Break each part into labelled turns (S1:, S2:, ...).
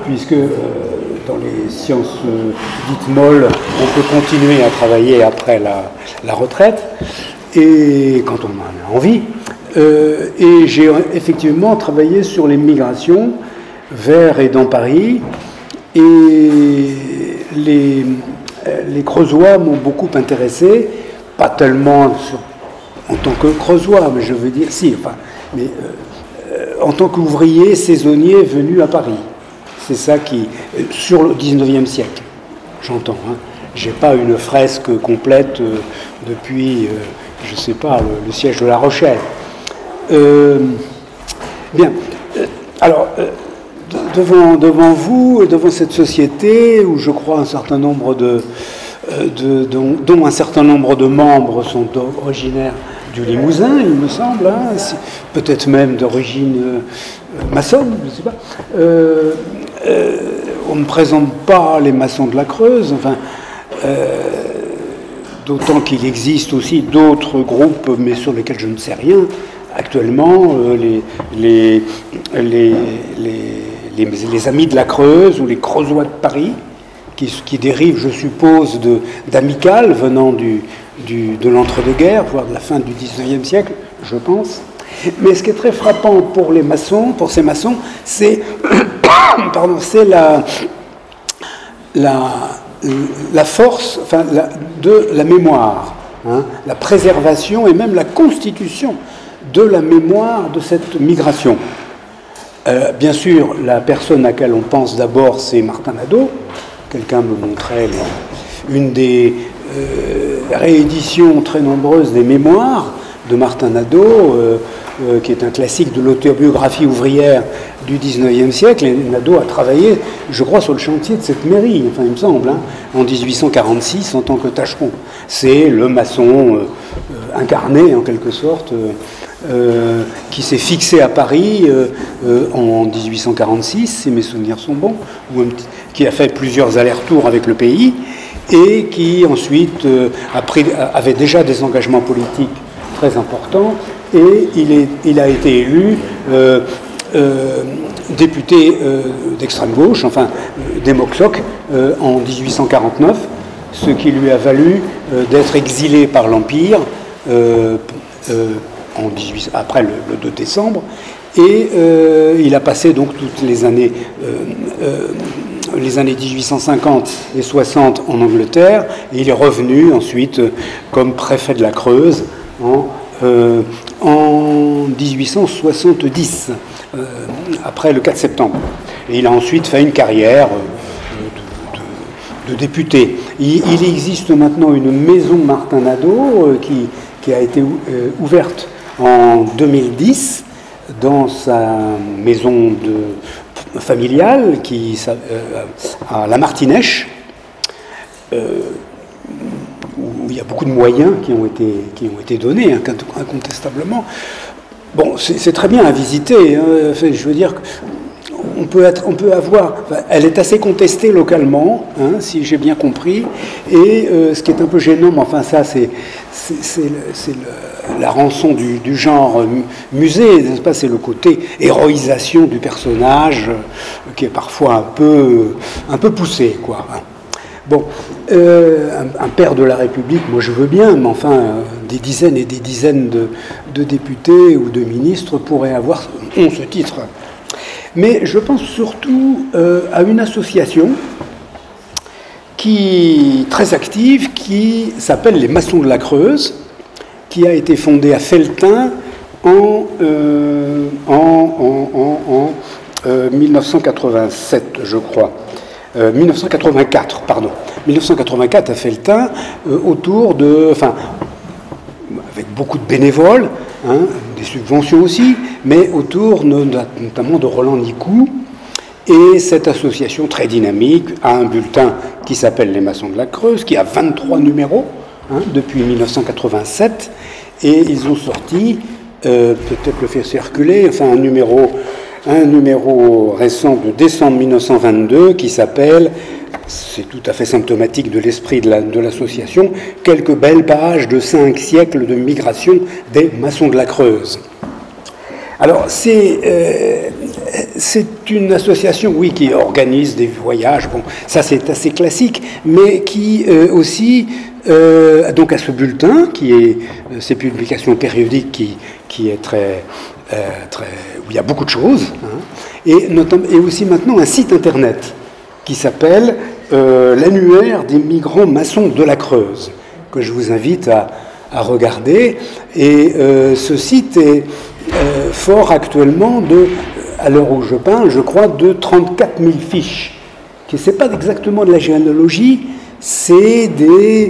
S1: puisque dans les sciences dites molles, on peut continuer à travailler après la retraite, et quand on en a envie. Et j'ai effectivement travaillé sur les migrations vers et dans Paris, et les Creusois m'ont beaucoup intéressé, pas tellement en tant que Creusois, mais je veux dire, si, enfin, mais en tant qu'ouvrier saisonnier venu à Paris. C'est ça qui, sur le 19e siècle, j'entends. Hein. J'ai pas une fresque complète depuis, je sais pas, le siège de La Rochelle. Bien. Alors, devant vous et devant cette société où je crois un certain nombre dont un certain nombre de membres sont originaires du Limousin, il me semble, hein, peut-être même d'origine maçonne, je ne sais pas. On ne présente pas les maçons de la Creuse, enfin, d'autant qu'il existe aussi d'autres groupes, mais sur lesquels je ne sais rien. Actuellement, les Amis de la Creuse ou les Creusois de Paris, qui dérivent, je suppose, d'amicales venant de l'entre-deux-guerres, voire de la fin du XIXe siècle, je pense. Mais ce qui est très frappant pour les maçons, pour ces maçons, c'est la force, enfin, de la mémoire, hein, la préservation et même la constitution de la mémoire de cette migration. Bien sûr, la personne à laquelle on pense d'abord, c'est Martin Nadeau. Quelqu'un me montrait une des rééditions très nombreuses des mémoires de Martin Nadeau, qui est un classique de l'autobiographie ouvrière du XIXe siècle. Et Nadeau a travaillé, je crois, sur le chantier de cette mairie, enfin il me semble, hein, en 1846 en tant que tâcheron. C'est le maçon incarné, en quelque sorte, qui s'est fixé à Paris en 1846, si mes souvenirs sont bons, qui a fait plusieurs allers-retours avec le pays, et qui ensuite avait déjà des engagements politiques très importants, et il a été élu député d'extrême gauche, enfin démoxoc, en 1849, ce qui lui a valu d'être exilé par l'Empire après le 2 décembre, et il a passé donc toutes les années 1850 et 60 en Angleterre, et il est revenu ensuite comme préfet de la Creuse en 1870, après le 4 septembre. Et il a ensuite fait une carrière de député. Il existe maintenant une maison Martin Nadeau qui a été ouverte en 2010 dans sa maison familiale à La Martinèche, où il y a beaucoup de moyens qui ont été donnés, incontestablement. Bon, c'est très bien à visiter, hein. Enfin, je veux dire, on peut avoir. Enfin, elle est assez contestée localement, hein, si j'ai bien compris. Et ce qui est un peu gênant, mais enfin ça, c'est la rançon du genre musée, n'est-ce pas? C'est le côté héroïsation du personnage qui est parfois un peu poussé, quoi. Bon, un père de la République, moi je veux bien, mais enfin, des dizaines et des dizaines de députés ou de ministres ont ce titre. Mais je pense surtout à une association très active qui s'appelle les Maçons de la Creuse, qui a été fondée à Felletin en 1987, je crois. 1984, pardon. 1984 à Felletin, avec beaucoup de bénévoles, hein, des subventions aussi, mais autour notamment de Roland Nicou. Et cette association très dynamique a un bulletin qui s'appelle Les Maçons de la Creuse, qui a 23 numéros, hein, depuis 1987, et ils ont sorti, peut-être le faire circuler, enfin un numéro récent de décembre 1922 qui s'appelle, c'est tout à fait symptomatique de l'esprit de l'association, quelques belles pages de 5 siècles de migration des maçons de la Creuse. Alors, c'est une association, oui, qui organise des voyages, bon, ça c'est assez classique, mais qui aussi, donc a ce bulletin, qui est ces publications périodiques qui est très, où il y a beaucoup de choses, hein, et aussi maintenant un site internet qui s'appelle l'Annuaire des migrants maçons de la Creuse, que je vous invite à regarder. Et ce site est fort actuellement à l'heure où je parle, je crois, de 34 000 fiches. Ce n'est pas exactement de la généalogie, c'est des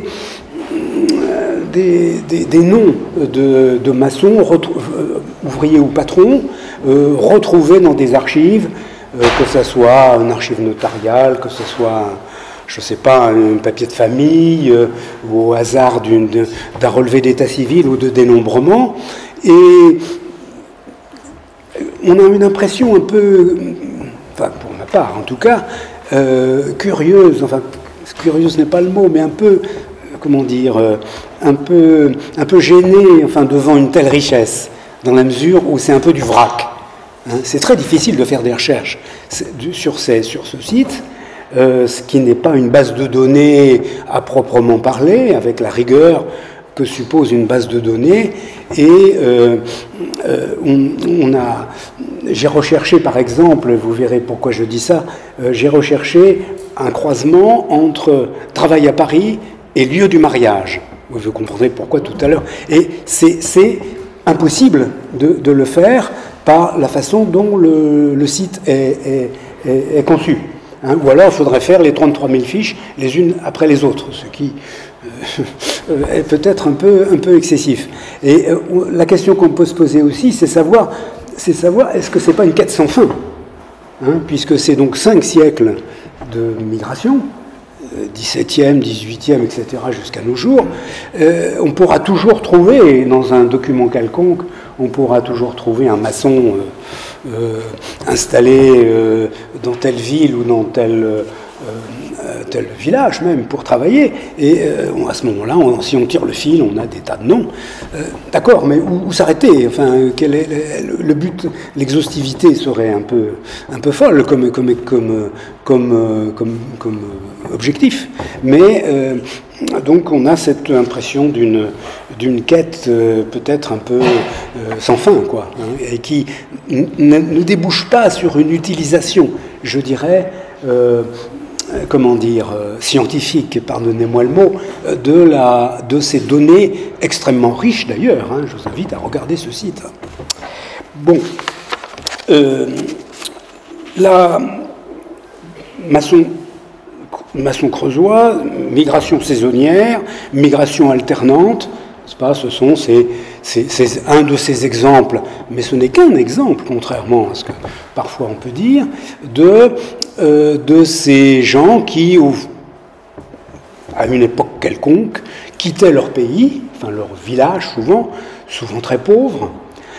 S1: noms de maçons, ouvriers ou patrons, retrouvés dans des archives, que ce soit un archive notariale, que ce soit, je ne sais pas, un papier de famille, ou au hasard d'un relevé d'état civil ou de dénombrement. Et on a une impression un peu, enfin pour ma part en tout cas, curieuse, enfin curieuse n'est pas le mot, mais un peu, comment dire, un peu gênée, enfin, devant une telle richesse, dans la mesure où c'est un peu du vrac. Hein. C'est très difficile de faire des recherches sur ce site, ce qui n'est pas une base de données à proprement parler, avec la rigueur que suppose une base de données. Et j'ai recherché, par exemple, vous verrez pourquoi je dis ça, j'ai recherché un croisement entre travail à Paris et lieu du mariage. Vous comprendrez pourquoi tout à l'heure. Et c'est impossible de le faire par la façon dont le site est conçu. Hein, ou alors il faudrait faire les 33 000 fiches les unes après les autres, ce qui est peut-être un peu excessif. Et la question qu'on peut se poser aussi, c'est savoir est-ce que c'est pas une quête sans fin, hein, puisque c'est donc 5 siècles de migration, 17e, 18e, etc., jusqu'à nos jours. On pourra toujours trouver, dans un document quelconque, on pourra toujours trouver un maçon installé dans telle ville ou dans tel village même pour travailler, et à ce moment-là, si on tire le fil, on a des tas de noms. D'accord, mais où s'arrêter? Enfin, quel est le but? L'exhaustivité serait un peu folle comme objectif. Mais donc on a cette impression d'une quête peut-être un peu sans fin, quoi, hein, et qui ne débouche pas sur une utilisation, je dirais, comment dire, scientifique, pardonnez-moi le mot, de ces données extrêmement riches d'ailleurs. Hein, je vous invite à regarder ce site. Bon, la maçon creusois, migration saisonnière, migration alternante, c'est un de ces exemples, mais ce n'est qu'un exemple, contrairement à ce que parfois on peut dire, de ces gens qui, à une époque quelconque, quittaient leur pays, enfin leur village souvent très pauvre,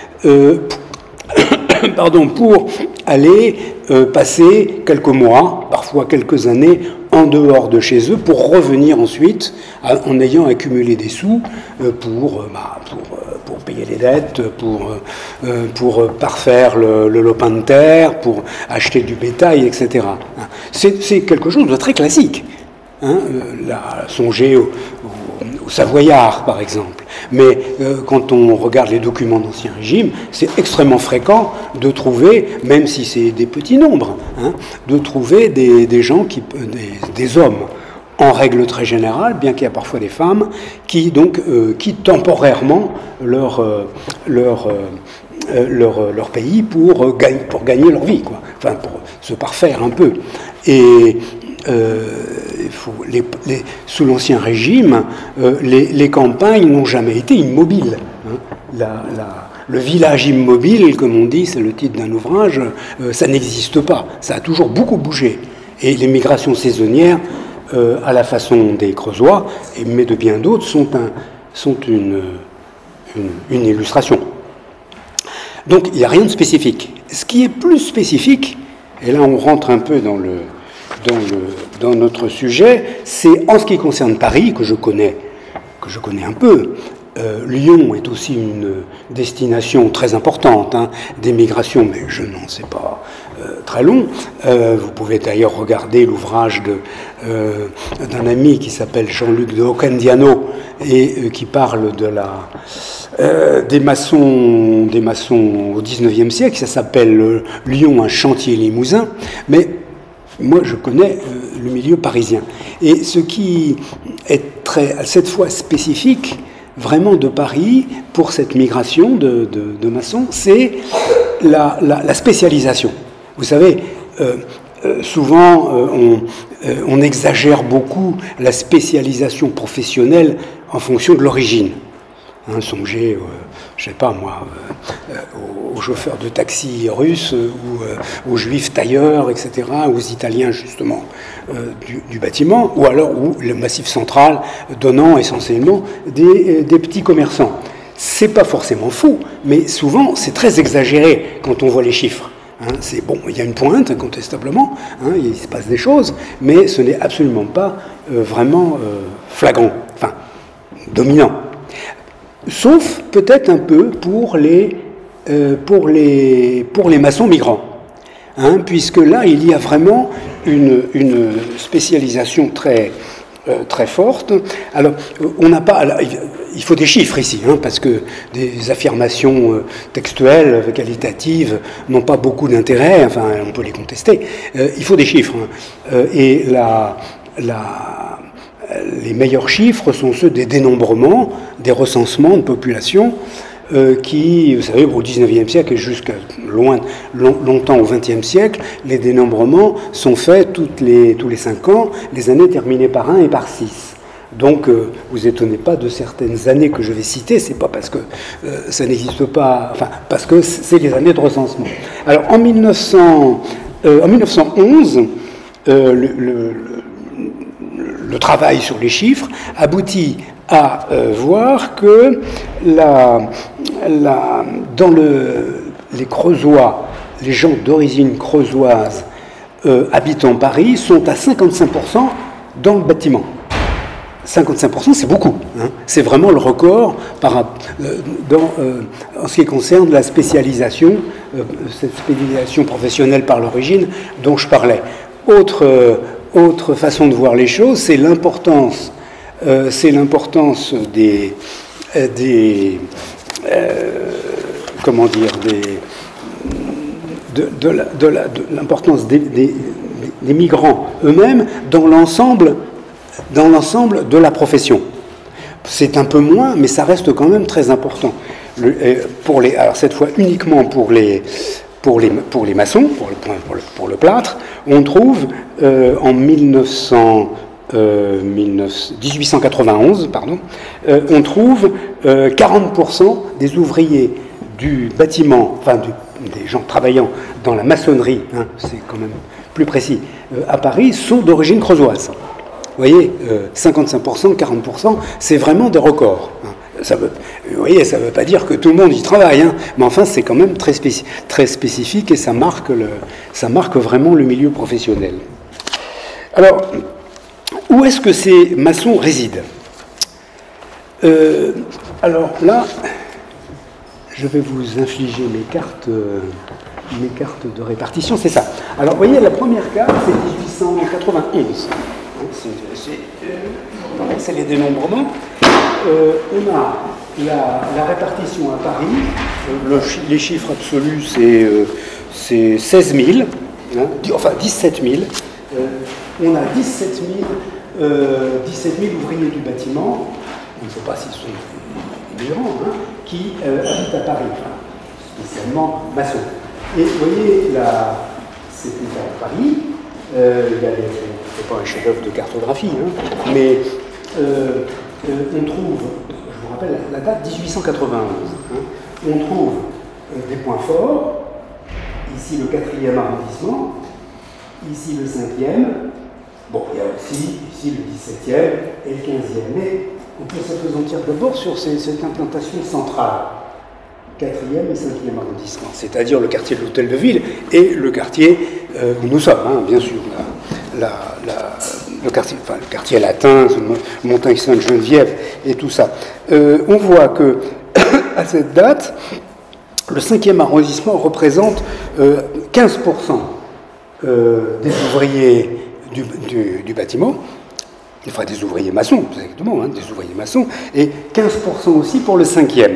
S1: pour aller passer quelques mois, parfois quelques années, en dehors de chez eux, pour revenir ensuite en ayant accumulé des sous pour payer les dettes, pour parfaire le lopin de terre, pour acheter du bétail, etc. C'est quelque chose de très classique. Hein, songez au Savoyard, par exemple. Mais quand on regarde les documents d'Ancien Régime, c'est extrêmement fréquent de trouver, même si c'est des petits nombres, hein, de trouver des gens, des hommes, en règle très générale, bien qu'il y a parfois des femmes, qui donc quittent temporairement leur pays pour gagner leur vie, quoi. Enfin, pour se parfaire un peu. Et sous l'Ancien Régime, les campagnes n'ont jamais été immobiles. Hein. Le village immobile, comme on dit, c'est le titre d'un ouvrage, ça n'existe pas. Ça a toujours beaucoup bougé. Et les migrations saisonnières, à la façon des Creusois, mais de bien d'autres, sont une illustration. Donc il n'y a rien de spécifique. Ce qui est plus spécifique, et là on rentre un peu dans notre sujet, c'est en ce qui concerne Paris, que je connais un peu, Lyon est aussi une destination très importante d'émigration, mais je n'en sais pas très long. Vous pouvez d'ailleurs regarder l'ouvrage d'un ami qui s'appelle Jean-Luc de Ocandiano et qui parle des maçons au XIXe siècle. Ça s'appelle Lyon, un chantier limousin. Mais moi, je connais le milieu parisien. Et ce qui est cette fois spécifique, vraiment de Paris, pour cette migration de maçons, c'est la spécialisation. Vous savez, souvent, on exagère beaucoup la spécialisation professionnelle en fonction de l'origine. Songez, je sais pas moi, aux chauffeurs de taxi russes ou aux juifs tailleurs, etc., aux Italiens justement du bâtiment, ou alors le Massif central donnant essentiellement des petits commerçants. C'est pas forcément faux, mais souvent c'est très exagéré quand on voit les chiffres. C'est bon, il y a une pointe incontestablement, il se passe des choses, mais ce n'est absolument pas vraiment flagrant, enfin dominant. Sauf peut-être un peu pour les maçons migrants, puisque là il y a vraiment une spécialisation très forte. Alors on n'a pas, il faut des chiffres ici, parce que des affirmations textuelles, qualitatives, n'ont pas beaucoup d'intérêt. Enfin, on peut les contester. Il faut des chiffres, et les meilleurs chiffres sont ceux des dénombrements, des recensements de population qui, vous savez, au XIXe siècle et jusqu'à longtemps au XXe siècle, les dénombrements sont faits tous les 5 ans, les années terminées par 1 et par 6. Donc, vous étonnez pas de certaines années que je vais citer, c'est pas parce que ça n'existe pas, enfin, parce que c'est les années de recensement. Alors, en 1911, le travail sur les chiffres aboutit à voir que dans les Creusois, les gens d'origine creusoise habitant Paris sont à 55% dans le bâtiment. 55%, c'est beaucoup. C'est vraiment le record en ce qui concerne la spécialisation, cette spécialisation professionnelle par l'origine dont je parlais. Autre façon de voir les choses, c'est l'importance l'importance des migrants eux-mêmes dans l'ensemble de la profession. C'est un peu moins, mais ça reste quand même très important. Alors cette fois uniquement pour les maçons, pour le plâtre, on trouve en 1891, on trouve 40% des ouvriers du bâtiment, enfin des gens travaillant dans la maçonnerie, c'est quand même plus précis, à Paris, sont d'origine creusoise. Vous voyez, 55%, 40%, c'est vraiment des records. Vous voyez, ça ne veut pas dire que tout le monde y travaille, mais enfin, c'est quand même très spécifique et ça marque vraiment le milieu professionnel. Alors, où est-ce que ces maçons résident ? Alors là, je vais vous infliger mes cartes de répartition, c'est ça. Alors, vous voyez, la première carte, c'est 1891. C'est les dénombrements. On a la répartition à Paris. Les chiffres absolus, c'est 16 000, enfin 17 000. On a 17 000 ouvriers du bâtiment, on ne sait pas s'ils sont migrants, qui habitent à Paris, spécialement maçons. Et vous voyez, c'est une carte de Paris. C'est pas un chef-d'œuvre de cartographie, mais on trouve, je vous rappelle la date 1891, on trouve des points forts, ici le 4e arrondissement, ici le 5e, bon, il y a aussi ici le 17e et le 15e, mais on peut s'appesantir d'abord sur cette implantation centrale, 4e et 5e arrondissement, c'est-à-dire le quartier de l'Hôtel de Ville et le quartier où nous sommes, bien sûr, le quartier latin, Montagne Sainte-Geneviève et tout ça. On voit que à cette date, le 5e arrondissement représente 15% des ouvriers du bâtiment, enfin des ouvriers maçons, exactement, hein, des ouvriers maçons, et 15% aussi pour le 5e.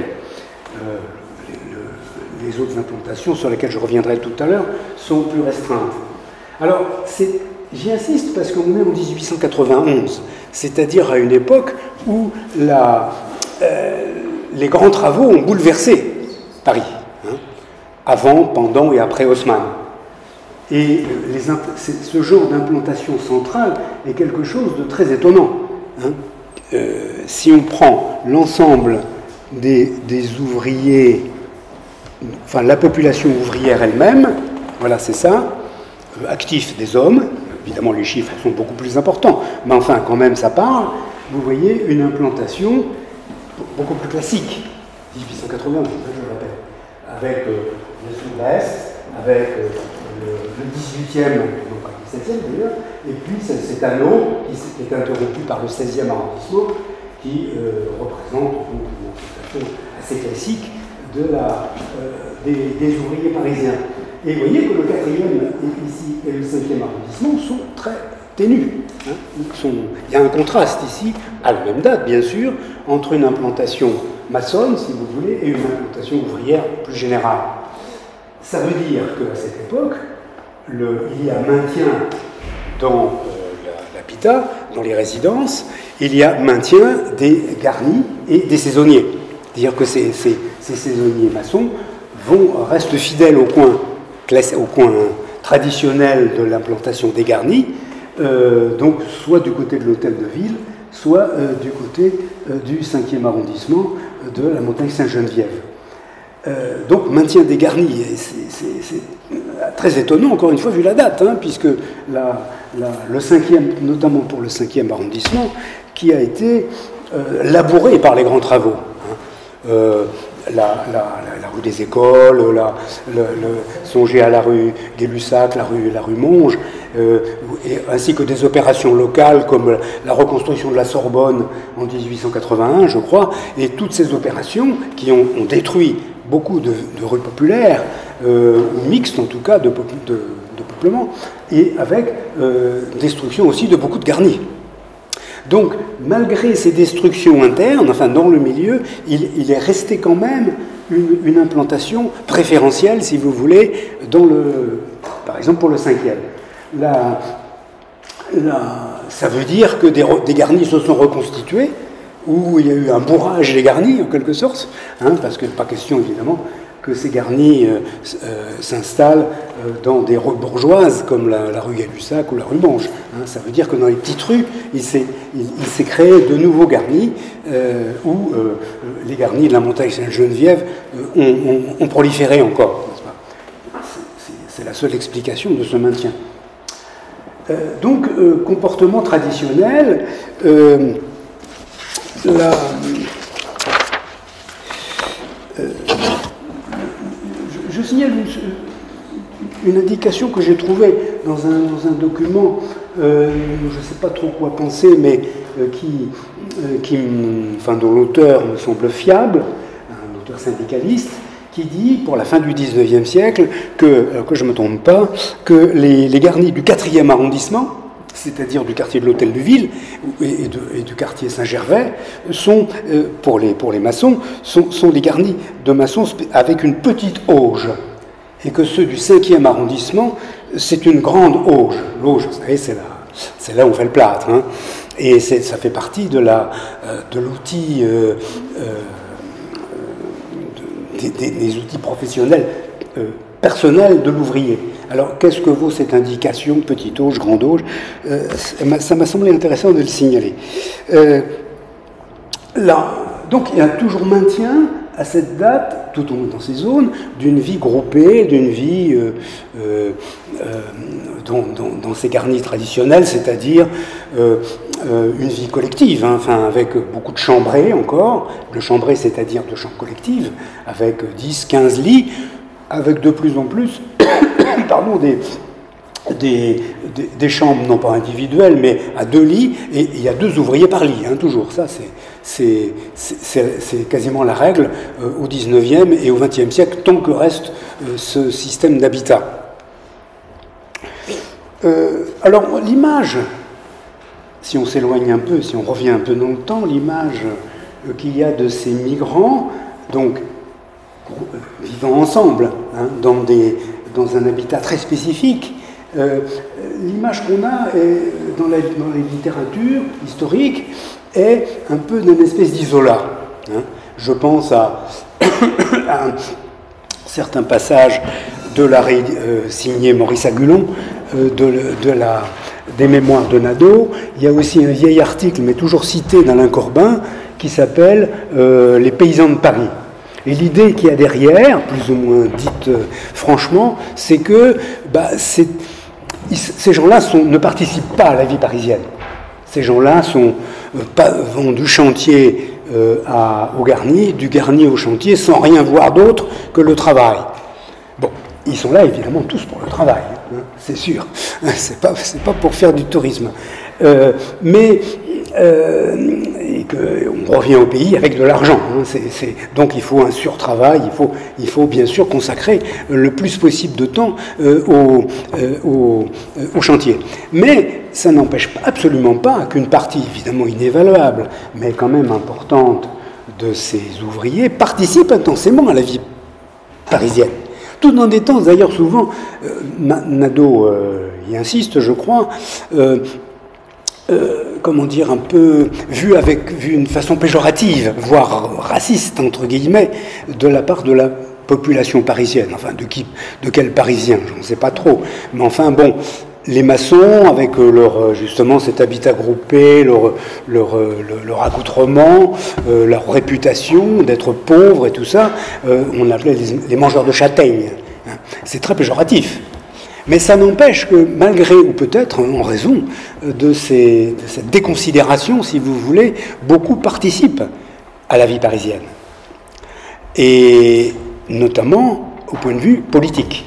S1: Les autres implantations sur lesquelles je reviendrai tout à l'heure sont plus restreintes. Alors, j'y insiste parce qu'on est en 1891, c'est-à-dire à une époque où les grands travaux ont bouleversé Paris, hein, avant, pendant et après Haussmann. Et ce genre d'implantation centrale est quelque chose de très étonnant. Hein. Si on prend l'ensemble des ouvriers, enfin la population ouvrière elle-même, voilà c'est ça, actifs des hommes, évidemment les chiffres sont beaucoup plus importants, mais enfin quand même ça parle, vous voyez une implantation beaucoup plus classique, 1880, je le répète, avec le sud-est, avec le 18e, donc le 17e d'ailleurs, et puis cet anneau qui est interrompu par le 16e arrondissement, qui représente une implantation assez classique des ouvriers parisiens. Et vous voyez que le 4e ici et le 5e arrondissement sont très ténus. Hein. Il y a un contraste ici, à la même date bien sûr, entre une implantation maçonne, si vous voulez, et une implantation ouvrière plus générale. Ça veut dire qu'à cette époque, il y a maintien dans l'habitat, dans les résidences, il y a maintien des garnis et des saisonniers. C'est-à-dire que ces saisonniers maçons restent fidèles au coin traditionnel de l'implantation des garnis, donc soit du côté de l'hôtel de ville, soit du côté du 5e arrondissement de la Montagne Sainte-Geneviève. Donc maintien des garnis, c'est très étonnant encore une fois vu la date, hein, puisque le 5e, notamment pour le 5e arrondissement, qui a été labouré par les grands travaux. Hein. La rue des Écoles, songer à la rue Gay-Lussac, la rue Monge, ainsi que des opérations locales comme la reconstruction de la Sorbonne en 1881, je crois, et toutes ces opérations qui ont détruit beaucoup de rues populaires, ou mixtes en tout cas, de peuplement, et avec destruction aussi de beaucoup de garnis. Donc, malgré ces destructions internes, enfin dans le milieu, il est resté quand même une implantation préférentielle, si vous voulez, par exemple pour le 5e. Ça veut dire que des garnis se sont reconstitués, où il y a eu un bourrage des garnis, en quelque sorte, hein, parce que pas question, évidemment, que ces garnis s'installent dans des rues bourgeoises comme la rue Gay-Lussac ou la rue Monge. Hein. Ça veut dire que dans les petites rues, il s'est créé de nouveaux garnis où les garnis de la Montagne Sainte-Geneviève ont proliféré encore. C'est la seule explication de ce maintien. Donc, comportement traditionnel, je signale une indication que j'ai trouvée dans un document, je ne sais pas trop quoi penser, mais dont l'auteur me semble fiable, un auteur syndicaliste, qui dit, pour la fin du XIXe siècle, que je ne me trompe pas, que les garnis du 4e arrondissement, c'est-à-dire du quartier de l'Hôtel de Ville et du quartier Saint-Gervais, sont, pour les maçons, sont des garnis de maçons avec une petite auge. Et que ceux du 5e arrondissement, c'est une grande auge. L'auge, vous savez, c'est là où on fait le plâtre. Hein. Et ça fait partie de l'outil, des outils professionnels personnels de l'ouvrier. Alors, qu'est-ce que vaut cette indication, petite auge, grande auge? Ça m'a semblé intéressant de le signaler. Donc, il y a toujours maintien, à cette date, tout au moins dans ces zones, d'une vie groupée, d'une vie dans ces garnis traditionnels, c'est-à-dire une vie collective, hein, enfin, avec beaucoup de chambrées encore, de chambrées, c'est-à-dire de chambres collectives, avec 10, 15 lits, avec de plus en plus des chambres, non pas individuelles, mais à 2 lits, et il y a 2 ouvriers par lit, hein, toujours. Ça, c'est quasiment la règle au XIXe et au XXe siècle, tant que reste ce système d'habitat. Alors, l'image, si on s'éloigne un peu, si on revient un peu dans le temps, l'image qu'il y a de ces migrants, donc vivant ensemble, hein, dans un habitat très spécifique, l'image qu'on a dans les littératures historiques est un peu d'une espèce d'isolat. Hein. Je pense à certains passages de l'arrêt signé Maurice Agulon des mémoires de Nadeau. Il y a aussi un vieil article, mais toujours cité d'Alain Corbin, qui s'appelle Les paysans de Paris. Et l'idée qu'il y a derrière, plus ou moins dite franchement, c'est que ces gens-là ne participent pas à la vie parisienne. Ces gens-là vont du chantier au garni, du garni au chantier, sans rien voir d'autre que le travail. Bon, ils sont là évidemment tous pour le travail, hein, c'est sûr. C'est pas pour faire du tourisme. Et qu'on revient au pays avec de l'argent. Hein, donc il faut un surtravail, il faut bien sûr consacrer le plus possible de temps au chantier. Mais ça n'empêche absolument pas qu'une partie, évidemment inévaluable, mais quand même importante, de ces ouvriers participent intensément à la vie parisienne. Tout en étant d'ailleurs souvent, Nadeau y insiste, je crois, comment dire, un peu vu d'une façon péjorative, voire raciste, entre guillemets, de la part de la population parisienne. Enfin, de quel Parisien, je ne sais pas trop. Mais enfin, bon, les maçons, avec justement cet habitat groupé, leur accoutrement, leur réputation d'être pauvres et tout ça, on appelait les mangeurs de châtaignes. Hein. C'est très péjoratif. Mais ça n'empêche que, malgré, ou peut-être en raison de cette déconsidération, si vous voulez, beaucoup participent à la vie parisienne. Et notamment au point de vue politique.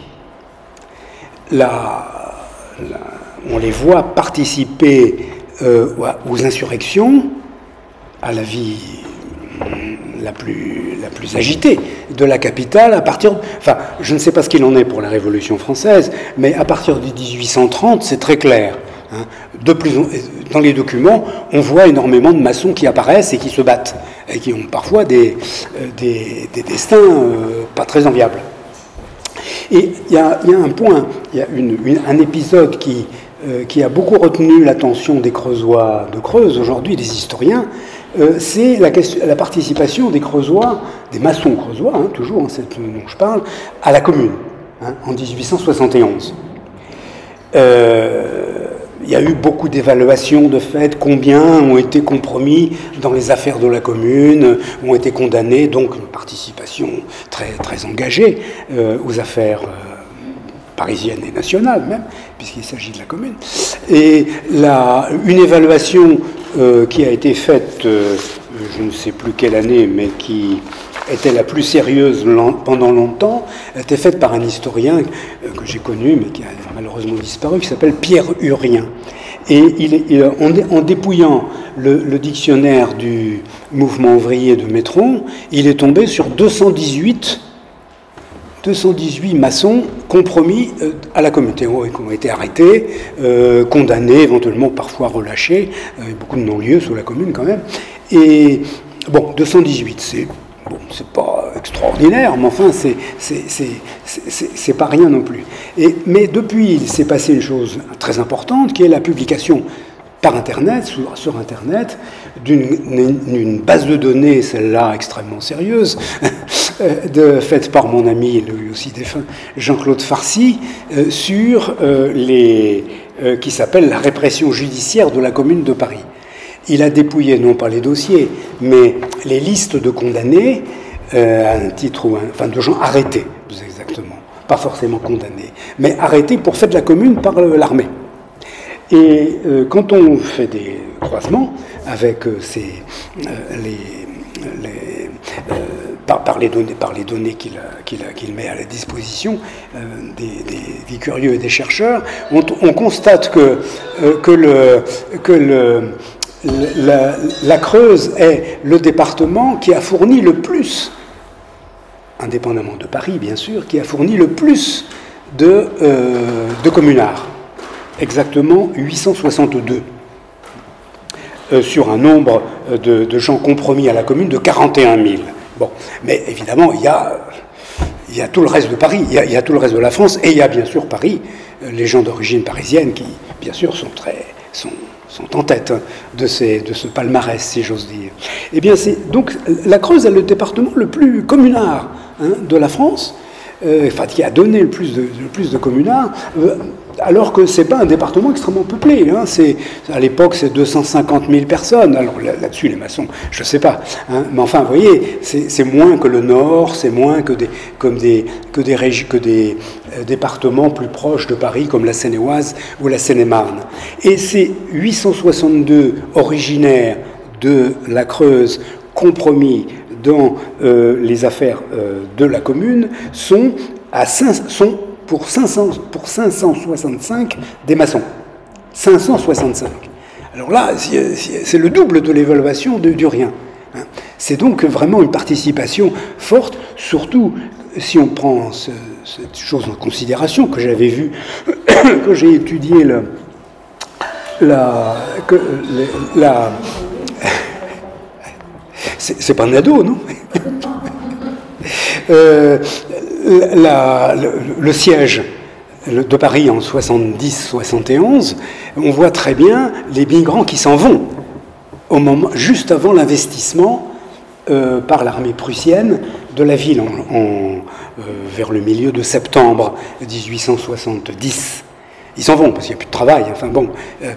S1: On les voit participer aux insurrections, à la vie la plus agitée de la capitale, enfin, je ne sais pas ce qu'il en est pour la Révolution française, mais à partir de 1830, c'est très clair. Hein. Dans les documents, on voit énormément de maçons qui apparaissent et qui se battent, et qui ont parfois des destins pas très enviables. Et il y a un point, il y a un épisode qui a beaucoup retenu l'attention des Creusois de Creuse, aujourd'hui des historiens, c'est la participation des Creusois, des maçons creusois, hein, toujours, hein, c'est dont je parle, à la Commune, hein, en 1871. Il y a eu beaucoup d'évaluations de fait, combien ont été compromis dans les affaires de la Commune, ont été condamnés, donc une participation très, très engagée aux affaires parisiennes et nationales même, puisqu'il s'agit de la Commune. Et une évaluation qui a été faite, je ne sais plus quelle année, mais qui était la plus sérieuse pendant longtemps, a été faite par un historien que j'ai connu, mais qui a malheureusement disparu, qui s'appelle Pierre Urien. Et en dépouillant le dictionnaire du mouvement ouvrier de Métron, il est tombé sur 218 maçons compromis à la communauté, qui ont été arrêtés, condamnés, éventuellement parfois relâchés, beaucoup de non-lieux sous la Commune quand même. Et bon, 218, c'est pas extraordinaire, mais enfin, c'est pas rien non plus. Mais depuis, il s'est passé une chose très importante, qui est la publication par Internet, sur Internet, d'une base de données, celle-là extrêmement sérieuse, faite par mon ami, lui aussi défunt, Jean-Claude Farcy, qui s'appelle « La répression judiciaire de la Commune de Paris ». Il a dépouillé, non pas les dossiers, mais les listes de condamnés, à un titre enfin de gens arrêtés, plus exactement, pas forcément condamnés, mais arrêtés pour fait de la Commune par l'armée. Et quand on fait des croisements avec par les données qu'il met à la disposition des vie curieux et des chercheurs, on constate que la Creuse est le département qui a fourni le plus, indépendamment de Paris bien sûr, qui a fourni le plus de communards, exactement 862, sur un nombre de gens compromis à la commune de 41 000. Bon, mais évidemment, il y a tout le reste de Paris, il y a tout le reste de la France, et il y a bien sûr Paris, les gens d'origine parisienne qui, bien sûr, sont en tête de ce palmarès, si j'ose dire. Eh bien, donc la Creuse est le département le plus communard de la France, qui a donné le plus de communards, alors que ce n'est pas un département extrêmement peuplé. À l'époque, c'est 250 000 personnes. Alors là-dessus, les maçons, je ne sais pas. Mais enfin, vous voyez, c'est moins que le Nord, c'est moins que des départements plus proches de Paris, comme la Seine-et-Oise ou la Seine-et-Marne. Et ces 862 originaires de la Creuse compromis dans les affaires de la commune sont pour 565 des maçons. 565. Alors là, c'est le double de l'évaluation du rien. C'est donc vraiment une participation forte, surtout si on prend cette chose en considération que j'avais vue, que j'ai étudié c'est pas un ado, non? Le siège de Paris en 70-71, on voit très bien les migrants qui s'en vont juste avant l'investissement par l'armée prussienne de la ville vers le milieu de septembre 1870. Ils s'en vont parce qu'il n'y a plus de travail. Enfin bon,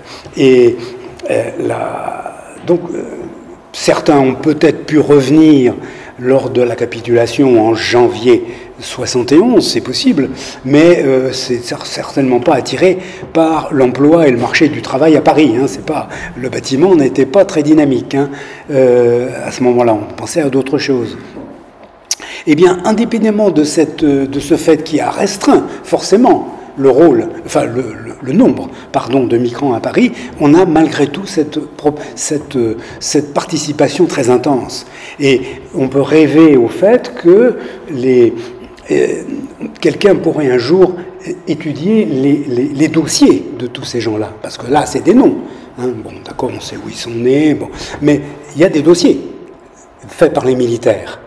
S1: donc certains ont peut-être pu revenir lors de la capitulation en janvier 71, c'est possible, mais c'est certainement pas attiré par l'emploi et le marché du travail à Paris. Le bâtiment n'était pas très dynamique à ce moment-là. On pensait à d'autres choses. Eh bien, indépendamment de ce fait qui a restreint forcément le nombre de migrants à Paris, on a malgré tout cette participation très intense. Et on peut rêver au fait que quelqu'un pourrait un jour étudier les dossiers de tous ces gens-là, parce que là, c'est des noms. Bon, d'accord, on sait où ils sont nés, mais il y a des dossiers faits par les militaires.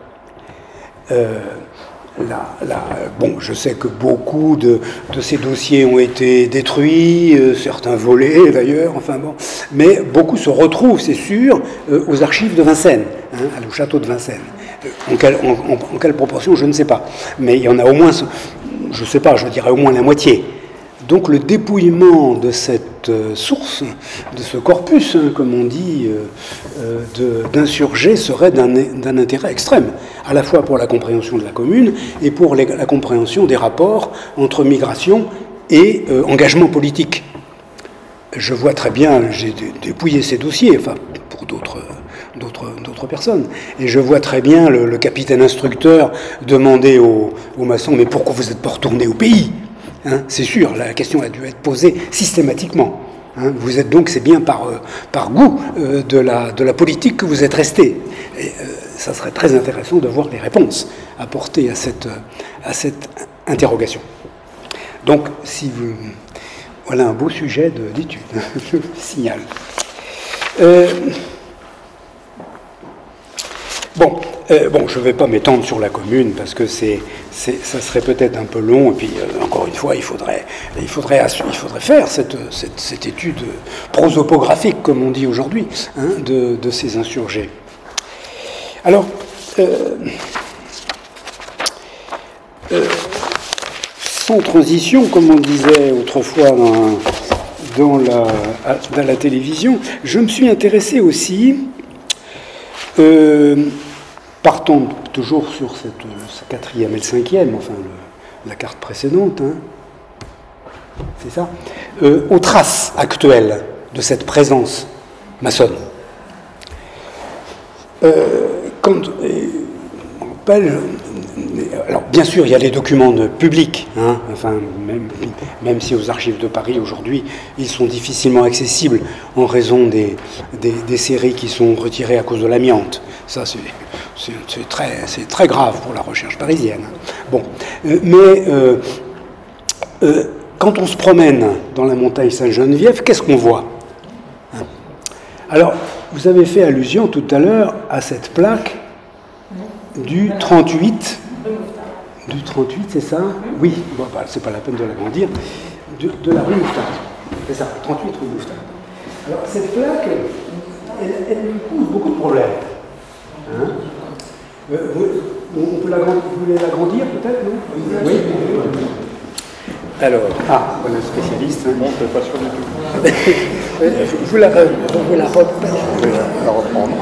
S1: Je sais que beaucoup de ces dossiers ont été détruits, certains volés d'ailleurs, mais beaucoup se retrouvent, c'est sûr, aux archives de Vincennes, au château de Vincennes. En quelle proportion, je ne sais pas. Mais il y en a au moins, je ne sais pas, je dirais au moins la moitié. Donc le dépouillement de cette source, de ce corpus, comme on dit, d'insurgés serait d'un intérêt extrême, à la fois pour la compréhension de la commune et pour la compréhension des rapports entre migration et engagement politique. Je vois très bien, j'ai dépouillé ces dossiers, pour d'autres personnes, et je vois très bien le capitaine instructeur demander aux maçons « Mais pourquoi vous n'êtes pas retournés au pays ?» C'est sûr, la question a dû être posée systématiquement. Vous êtes donc, c'est bien par goût de la politique que vous êtes restés. Et ça serait très intéressant de voir les réponses apportées à cette interrogation. Donc, voilà un beau sujet d'étude, je le signale. Je ne vais pas m'étendre sur la commune parce que ça serait peut-être un peu long. Et puis, encore une fois, il faudrait faire cette étude prosopographique, comme on dit aujourd'hui, de ces insurgés. Alors, sans transition, comme on disait autrefois dans la télévision, je me suis intéressé aussi, partant toujours sur cette quatrième et le cinquième, la carte précédente, c'est ça, aux traces actuelles de cette présence alors bien sûr, il y a les documents publics, hein, enfin, même si aux archives de Paris aujourd'hui, ils sont difficilement accessibles en raison des séries qui sont retirées à cause de l'amiante. Ça, c'est très grave pour la recherche parisienne. Bon, quand on se promène dans la montagne Sainte-Geneviève, qu'est-ce qu'on voit? Alors, vous avez fait allusion tout à l'heure à cette plaque du 38. Du 38, c'est ça? Oui, bon, bah, c'est pas la peine de l'agrandir. De la rue Mouffetard. C'est ça, 38 rue Mouffetard. Alors, cette plaque, elle nous pose beaucoup de problèmes. Hein? On peut l'agrandir, vous voulez l'agrandir peut-être, non? Oui. Alors, voilà le spécialiste. Hein.
S2: Bon, je ne suis pas sûr du tout.
S1: Vous la reprendre.
S2: Je vais la reprendre.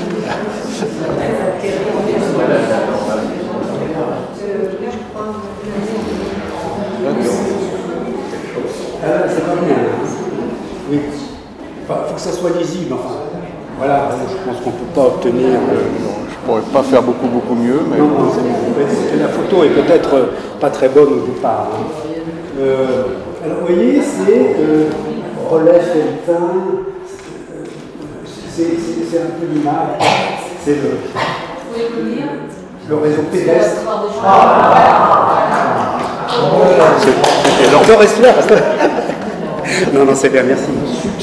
S1: C'est pas bien. Oui. Il faut que ça soit lisible. Enfin. Voilà, je pense qu'on ne peut pas obtenir.
S2: Je ne pourrais pas faire beaucoup mieux. Mais...
S1: Non, la photo est peut-être pas très bonne au départ. Hein. Alors, vous voyez, c'est relais felletin, c'est un peu l'image, c'est le réseau pédestre. Non, reste là. Non, c'est bien, merci.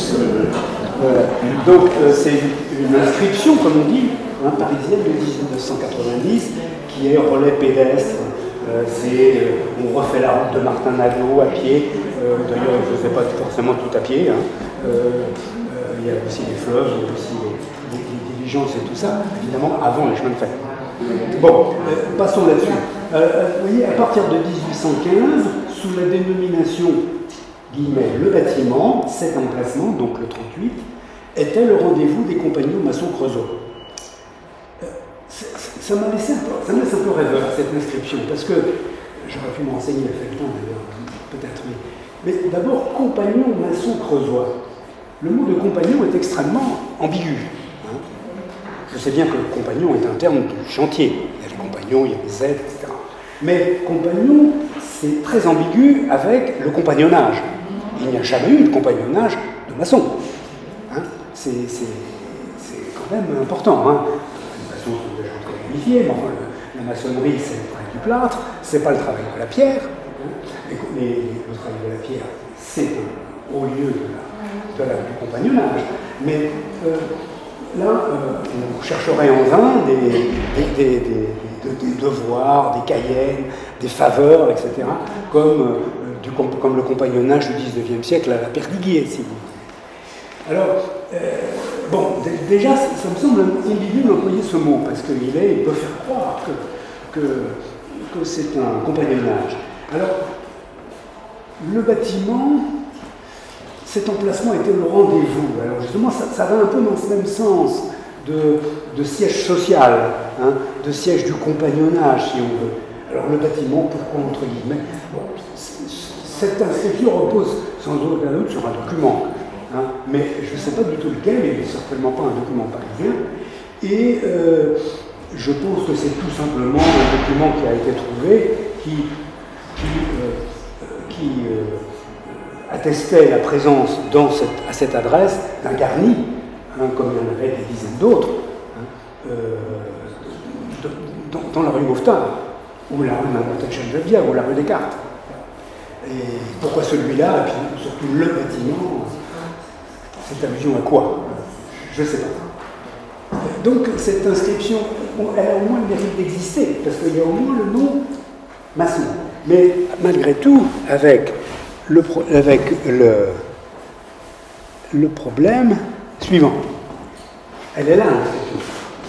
S1: Donc, c'est une inscription, comme on dit, hein, parisienne de 1990, qui est relais pédestre. On refait la route de Martin Nadeau à pied. D'ailleurs, je ne fais pas forcément tout à pied. Hein. Il y a aussi des fleuves, il y a aussi des diligences et tout ça, évidemment, avant les chemins de fer. Bon, passons là-dessus. Vous voyez, à partir de 1815, sous la dénomination guillemets, le bâtiment, cet emplacement, donc le 38, était le rendez-vous des compagnons maçons-creusot. Ça me laisse un peu rêveur, cette inscription, parce que j'aurais pu m'enseigner à faire le temps d'ailleurs, peut-être, mais d'abord, compagnon maçon-creusois. Le mot de compagnon est extrêmement ambigu. Hein. Je sais bien que le compagnon est un terme du chantier. Il y a les compagnons, il y a les aides, etc. Mais compagnon, c'est très ambigu avec le compagnonnage. Il n'y a jamais eu de compagnonnage de maçon. Hein. C'est quand même important. Hein. Les maçons sont déjà très qualifiés, mais enfin, la maçonnerie, c'est le travail du plâtre, c'est pas le travail de la pierre. Hein. Le travail de la pierre, c'est au lieu du compagnonnage. Mais là, on chercherait en vain des devoirs, des cayennes, des faveurs, etc., comme le compagnonnage du XIXe siècle à la Perdiguier, si vous voulez. Alors, bon, déjà, ça me semble ambigu d'employer ce mot, parce qu'il peut faire croire que c'est un compagnonnage. Alors, le bâtiment, cet emplacement était le rendez-vous. Alors justement, ça va un peu dans ce même sens de siège social, hein, de siège du compagnonnage, si on veut. Alors le bâtiment, pourquoi entre guillemets bon, cette inscription repose sans aucun doute sur un document, hein, mais je ne sais pas du tout lequel, mais il n'est certainement pas un document parisien. Et je pense que c'est tout simplement un document qui a été trouvé qui attestait la présence à cette adresse d'un garni, hein, comme il y en avait des dizaines d'autres, hein, dans la rue Mouffetard, ou la rue Sainte-Geneviève, ou la rue Descartes. Et pourquoi celui-là, et puis surtout le bâtiment, c'est allusion à quoi? Je ne sais pas. Donc cette inscription, elle a au moins le mérite d'exister, parce qu'il y a au moins le nom maçon. Mais malgré tout, avec le problème suivant. Elle est là, l'inscription.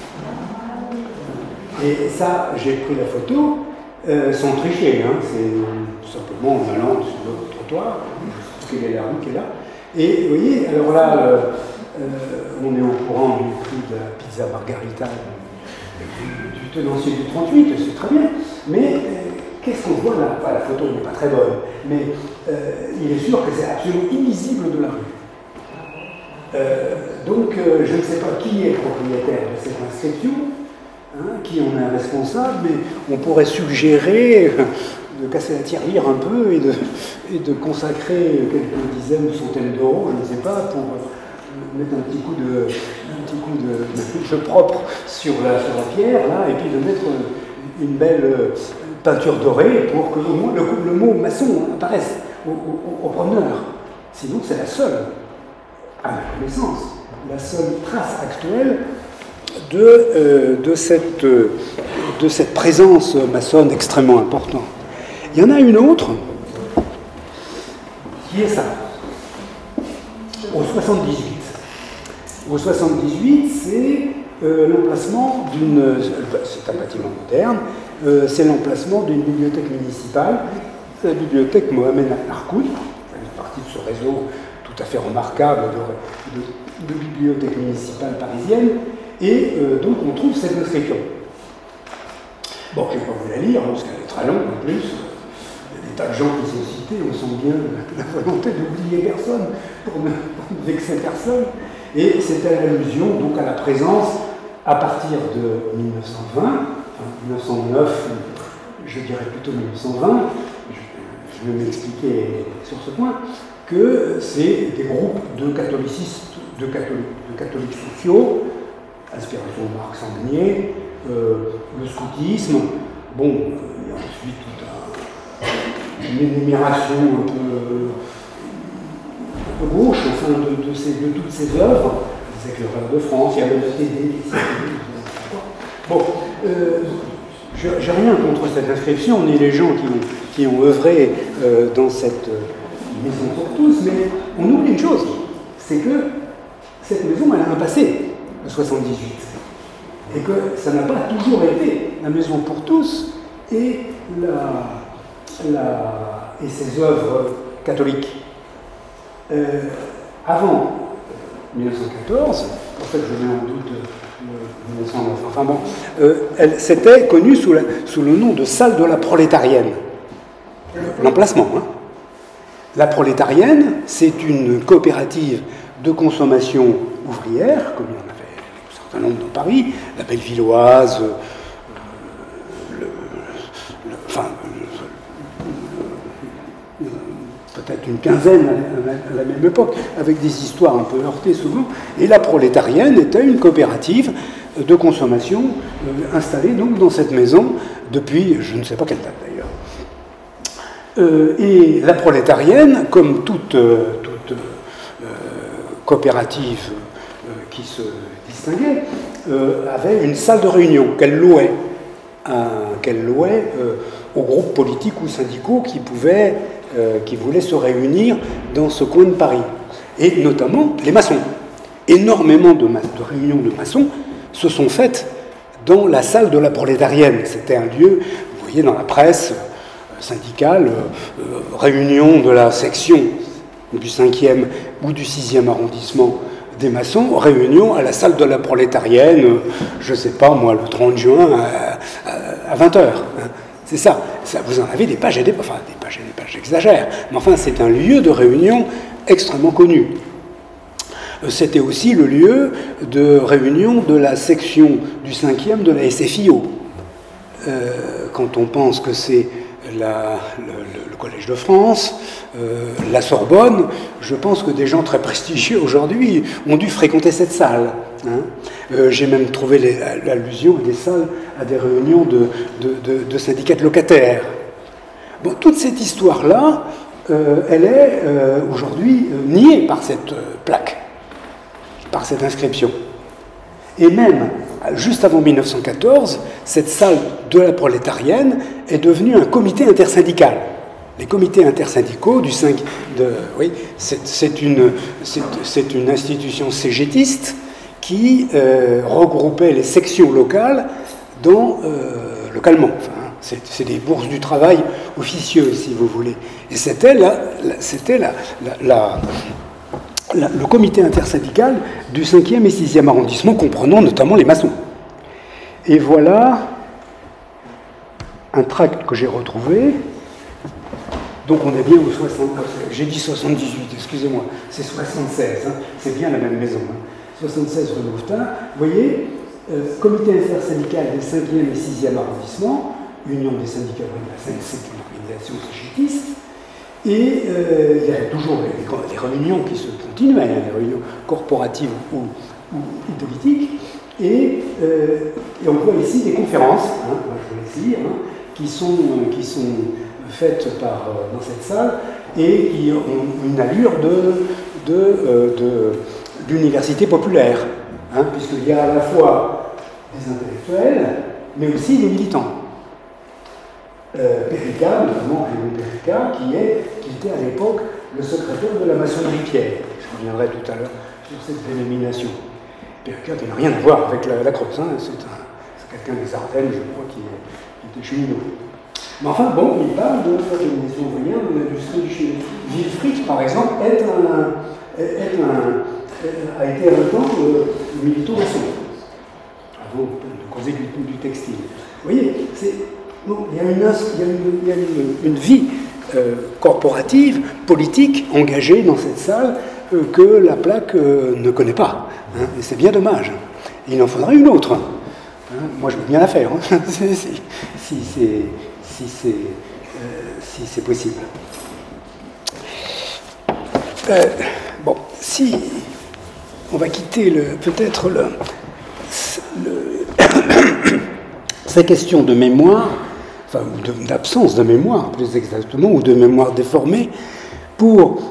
S1: Et ça, j'ai pris la photo sans tricher, hein, c'est tout simplement en allant sur le trottoir, quelle est la rue qui est là. Et vous voyez, alors là, on est au courant du prix de la pizza margarita du tenancier du 38, c'est très bien, mais qu'est-ce qu'on voit là? Enfin, la photo n'est pas très bonne, mais il est sûr que c'est absolument illisible de la rue. Donc, je ne sais pas qui est propriétaire de cette inscription. qui en est responsable, mais on pourrait suggérer de casser la tirelire un peu et de consacrer quelques dizaines ou centaines d'euros, je ne sais pas, pour mettre un petit coup de propre sur la pierre, là, et puis de mettre une belle peinture dorée pour que le mot maçon apparaisse au promeneur. Sinon, c'est la seule, à ma connaissance, la seule trace actuelle de cette présence maçonne extrêmement importante. Il y en a une autre, qui est ça, au 78. Au 78, c'est l'emplacement d'une... C'est un bâtiment moderne, c'est l'emplacement d'une bibliothèque municipale, la bibliothèque Mohamed Arkoud, une partie de ce réseau tout à fait remarquable de bibliothèques municipales parisiennes, et donc on trouve cette inscription. Bon, je ne vais pas vous la lire, parce qu'elle est très longue en plus. Il y a des tas de gens qui sont cités, on sent bien la volonté d'oublier personne, pour ne vexer personne. Et c'était l'allusion donc à la présence, à partir de 1920, enfin 1909, je dirais plutôt 1920, je vais m'expliquer sur ce point, que c'est des groupes de catholicistes, de catholiques sociaux, inspiration de Marc Sangnier, le scoutisme, bon, il y a ensuite toute une énumération un peu gauche, enfin, de toutes ces œuvres, les éclaireurs de France, il y a le TD, bon, j'ai rien contre cette inscription, ni les gens qui ont œuvré dans cette maison pour tous, mais on oublie une chose, c'est que cette maison, elle a un passé, le 78, et que ça n'a pas toujours été la maison pour tous et ses œuvres catholiques. Avant 1914, pour ça que je mets en doute 1909, enfin bon, c'était connu sous le nom de salle de la prolétarienne. L'emplacement. Hein. La prolétarienne, c'est une coopérative de consommation ouvrière, comme il y en avait un certain nombre dans Paris, la Bellevilloise, peut-être une quinzaine à la même époque, avec des histoires un peu heurtées souvent. Et la prolétarienne était une coopérative de consommation installée donc dans cette maison depuis, je ne sais pas quelle date d'ailleurs. Et la prolétarienne, comme toute coopérative qui se distinguait, avait une salle de réunion qu'elle louait aux groupes politiques ou syndicaux qui voulaient se réunir dans ce coin de Paris. Et notamment les maçons. Énormément de réunions de maçons se sont faites dans la salle de la prolétarienne. C'était un lieu, vous voyez dans la presse syndicale, réunion de la section du 5e ou du 6e arrondissement des maçons, réunion à la salle de la prolétarienne, je ne sais pas moi, le 30 juin à 20h. C'est ça. Vous en avez des pages et des pages, j'exagère, mais enfin c'est un lieu de réunion extrêmement connu. C'était aussi le lieu de réunion de la section du 5e de la SFIO. Quand on pense que c'est le Collège de France, la Sorbonne, je pense que des gens très prestigieux aujourd'hui ont dû fréquenter cette salle. Hein. J'ai même trouvé l'allusion à des salles, à des réunions de syndicats de locataires. Bon, toute cette histoire-là, elle est aujourd'hui niée par cette plaque, par cette inscription. Et même, juste avant 1914, cette salle de la prolétarienne est devenue un comité intersyndical. Les comités intersyndicaux du 5... oui, c'est une institution cégétiste qui regroupait les sections locales localement. Enfin, c'est des bourses du travail officieuses, si vous voulez. Et c'était le comité intersyndical du 5e et 6e arrondissement, comprenant notamment les maçons. Et voilà un tract que j'ai retrouvé. Donc on est bien au 60... J'ai dit 78, excusez-moi, c'est 76, hein, c'est bien la même maison. Hein. 76 rue Mouffetard. Vous voyez, comité intersyndical des 5e et 6e arrondissements, Union des syndicats ouvriers, c'est une organisation CGTiste, et il y a toujours les réunions qui se continuent, il y a des réunions corporatives ou politiques, et on voit ici des conférences, hein, je vais les lire, hein, qui sont faites dans cette salle et qui ont une allure d'université populaire, hein, puisqu'il y a à la fois des intellectuels, mais aussi des militants. Périca, notamment Raymond Périca, qui était à l'époque le secrétaire de la maçonnerie Pierre. Je reviendrai tout à l'heure sur cette dénomination. Périca n'a rien à voir avec la Creuse, hein, c'est quelqu'un des Ardennes, je crois, qui était cheminot. Mais enfin, bon, il parle de l'organisation ouvrière de l'industrie du chimie. Wilfried, par exemple, a été un temps militant maçon, avant de causer du textile. Vous voyez, il y a une vie corporative, politique, engagée dans cette salle que la plaque ne connaît pas. Hein, et c'est bien dommage. Il en faudrait une autre. Hein, moi, je veux bien la faire, hein, si c'est possible. Bon, si on va quitter peut-être ces questions de mémoire, enfin d'absence de mémoire plus exactement, ou de mémoire déformée, pour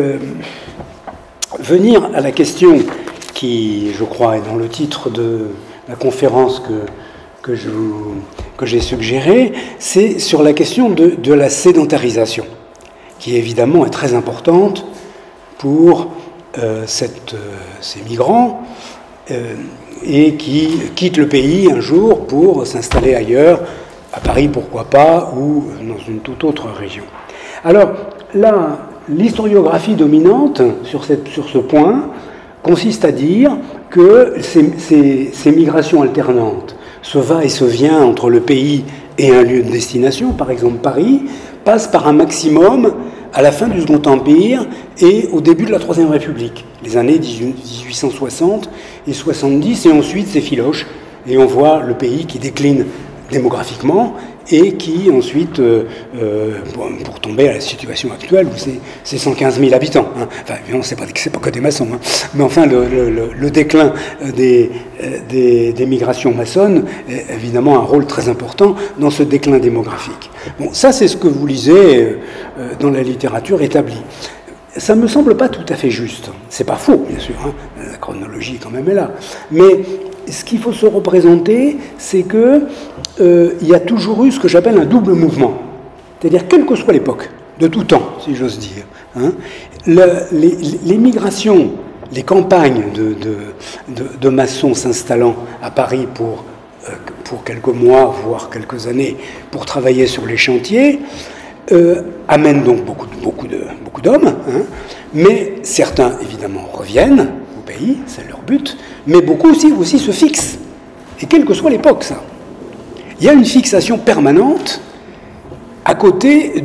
S1: venir à la question qui, je crois, est dans le titre de la conférence que j'ai suggérée, c'est sur la question de la sédentarisation, qui évidemment est très importante pour ces migrants et qui quittent le pays un jour pour s'installer ailleurs, à Paris pourquoi pas, ou dans une toute autre région. Alors là, l'historiographie dominante sur ce point consiste à dire que ces migrations alternantes, ce va et ce vient entre le pays et un lieu de destination, par exemple Paris, passent par un maximum à la fin du Second Empire et au début de la Troisième République, les années 1860 et 70, et ensuite s'effiloche, et on voit le pays qui décline démographiquement et qui ensuite, pour tomber à la situation actuelle où c'est 115 000 habitants. Hein. Enfin, évidemment, c'est pas que des maçons, hein. Mais enfin, le déclin des migrations maçonnes est évidemment un rôle très important dans ce déclin démographique. Bon, ça, c'est ce que vous lisez dans la littérature établie. Ça ne me semble pas tout à fait juste. C'est pas faux, bien sûr, hein. La chronologie quand même est là. Mais ce qu'il faut se représenter, c'est que il y a toujours eu ce que j'appelle un double mouvement. C'est-à-dire, quelle que soit l'époque, de tout temps, si j'ose dire, hein, les migrations, les campagnes de maçons s'installant à Paris pour quelques mois, voire quelques années, pour travailler sur les chantiers, amènent donc beaucoup d'hommes, hein, mais certains, évidemment, reviennent au pays, c'est leur but, mais beaucoup aussi se fixent. Et quelle que soit l'époque, ça. Il y a une fixation permanente à côté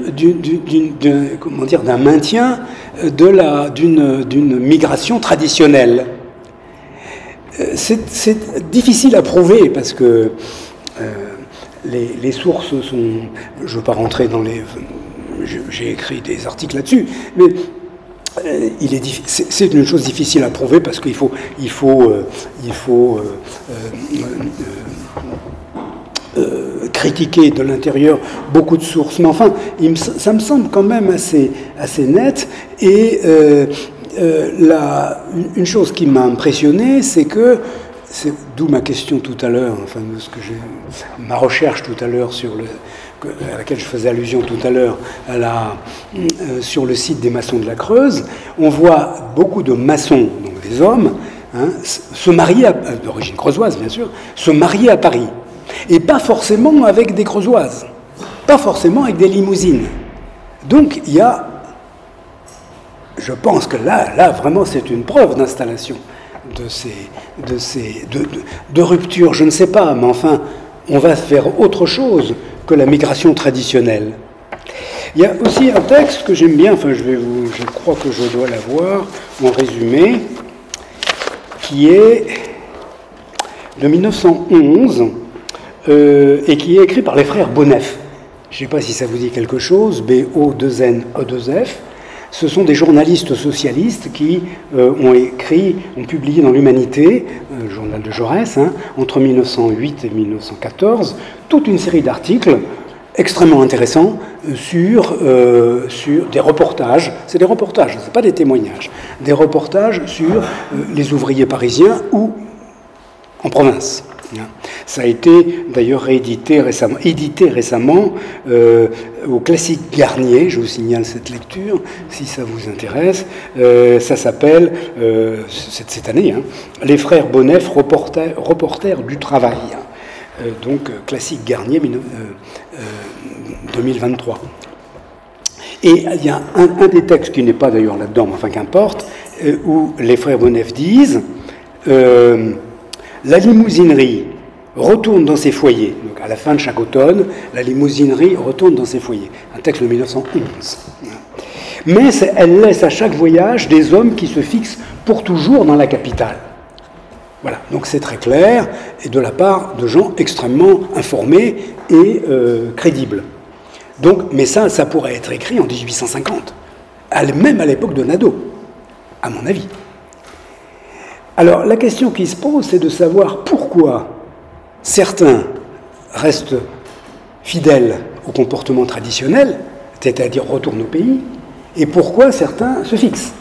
S1: d'un maintien d'une migration traditionnelle. C'est difficile à prouver parce que les sources sont... Je ne veux pas rentrer dans les... J'ai écrit des articles là-dessus, mais c'est une chose difficile à prouver parce qu'il faut critiquer de l'intérieur beaucoup de sources. Mais enfin, ça me semble quand même assez net. Et une chose qui m'a impressionné, c'est que, d'où ma question tout à l'heure, enfin ma recherche tout à l'heure à laquelle je faisais allusion tout à l'heure, sur le site des maçons de la Creuse, on voit beaucoup de maçons, donc des hommes, hein, se marier, d'origine creusoise bien sûr, se marier à Paris. Et pas forcément avec des creusoises, pas forcément avec des limousines. Donc il y a, je pense que là vraiment c'est une preuve d'installation de rupture, je ne sais pas, mais enfin on va faire autre chose que la migration traditionnelle. Il y a aussi un texte que j'aime bien, enfin je crois que je dois l'avoir en résumé, qui est de 1911 et qui est écrit par les frères Bonnef. Je ne sais pas si ça vous dit quelque chose, B-O-2-N-E-2-F. Ce sont des journalistes socialistes qui ont publié dans l'Humanité, le journal de Jaurès, entre 1908 et 1914, toute une série d'articles extrêmement intéressants sur des reportages. C'est des reportages, ce n'est pas des témoignages. Des reportages sur les ouvriers parisiens ou en province. Ça a été d'ailleurs édité récemment au Classique Garnier, je vous signale cette lecture, si ça vous intéresse. Ça s'appelle, cette année, Les frères Bonnef, reporters du travail. Donc Classique Garnier 2023. Et il y a un des textes qui n'est pas d'ailleurs là-dedans, mais enfin qu'importe, où les frères Bonnef disent la limousinerie retourne dans ses foyers. Donc à la fin de chaque automne, la limousinerie retourne dans ses foyers. Un texte de 1911. Mais elle laisse à chaque voyage des hommes qui se fixent pour toujours dans la capitale. Voilà, donc c'est très clair, et de la part de gens extrêmement informés et crédibles. Donc, mais ça pourrait être écrit en 1850, même à l'époque de Nadeau, à mon avis. Alors, la question qui se pose, c'est de savoir pourquoi certains restent fidèles au comportement traditionnel, c'est-à-dire retournent au pays, et pourquoi certains se fixent.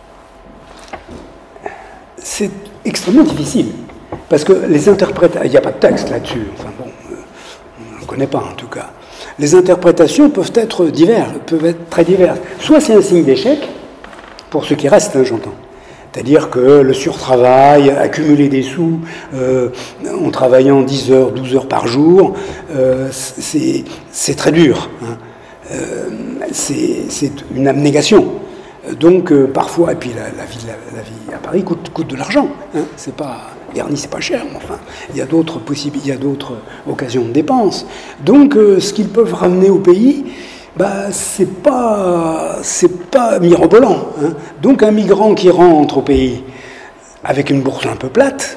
S1: C'est extrêmement difficile, parce que les interprétations, il n'y a pas de texte là-dessus, enfin bon, on ne le connaît pas en tout cas. Les interprétations peuvent être très diverses. Soit c'est un signe d'échec, pour ceux qui restent, j'entends. C'est-à-dire que le surtravail, accumuler des sous en travaillant 10 heures, 12 heures par jour, c'est très dur. C'est une abnégation. Donc parfois, et puis la vie à Paris coûte de l'argent. C'est pas Garni, c'est pas cher, mais enfin, il y a d'autres possibilités, il y a d'autres occasions de dépenses. Donc ce qu'ils peuvent ramener au pays, c'est pas mirobolant. Donc un migrant qui rentre au pays avec une bourse un peu plate,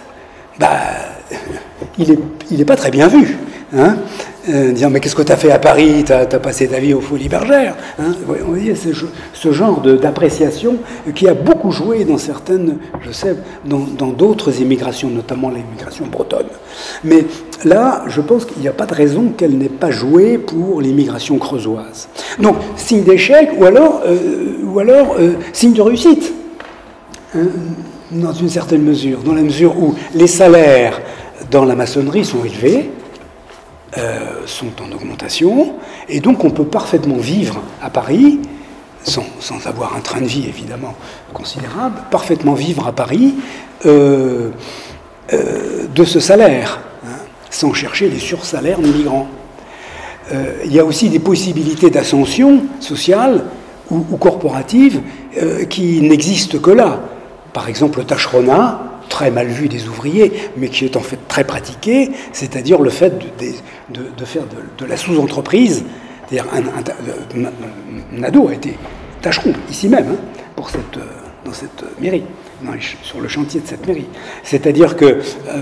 S1: il est pas très bien vu. Dire mais qu'est-ce que tu as fait à Paris, tu as passé ta vie aux Folies Bergères. Vous voyez, c'est ce genre d'appréciation qui a beaucoup joué dans certaines, je sais, dans d'autres immigrations, notamment l'immigration bretonne. Mais là, je pense qu'il n'y a pas de raison qu'elle n'ait pas joué pour l'immigration creusoise. Donc, signe d'échec ou alors signe de réussite, dans une certaine mesure, dans la mesure où les salaires dans la maçonnerie sont élevés, sont en augmentation, et donc on peut parfaitement vivre à Paris, sans avoir un train de vie évidemment considérable, parfaitement vivre à Paris de ce salaire, sans chercher les sursalaires des migrants. Il y a aussi des possibilités d'ascension sociale ou corporative qui n'existent que là. Par exemple, le tâcheronat, très mal vu des ouvriers, mais qui est en fait très pratiqué, c'est-à-dire le fait de faire de la sous-entreprise. C'est-à-dire, Nadeau a été tâcheron, ici même, dans cette mairie, sur le chantier de cette mairie. C'est-à-dire que